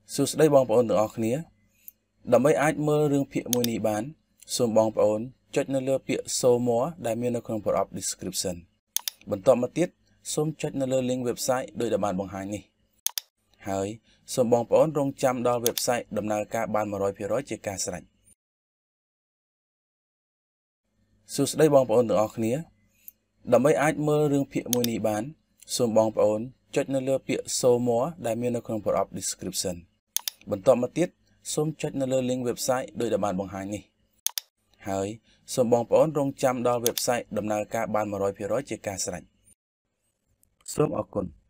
សួស្តីបងប្អូនទាំងអស់គ្នាដើម្បីអាចមើលរឿងភាគមួយនេះបានសូមបងប្អូនចុចនៅលើពាក្យ Show More ដែលមាននៅក្នុង Product Description បន្ទាប់មកទៀតសូមចុចនៅលើ link website ដូចដែលបានបង្ហាញនេះហើយសូមបងប្អូនរងចាំដល់ website ដំណើរការបាន 100% ជាការស្រេចសួស្តីបងប្អូនទាំងអស់គ្នាដើម្បីអាចមើលរឿងភាគមួយនេះបានសូមបងប្អូនចុចនៅលើពាក្យ Show More ដែលមាននៅក្នុង Product Description បន្ទាប់មកទៀតសូមចុចនៅលើ link website ដូចដែលបានបង្ហាញនេះហើយសូមបងប្អូនរងចាំដល់ website ដំណើរការបាន 100% ជាការស្រេចសូមអរគុណ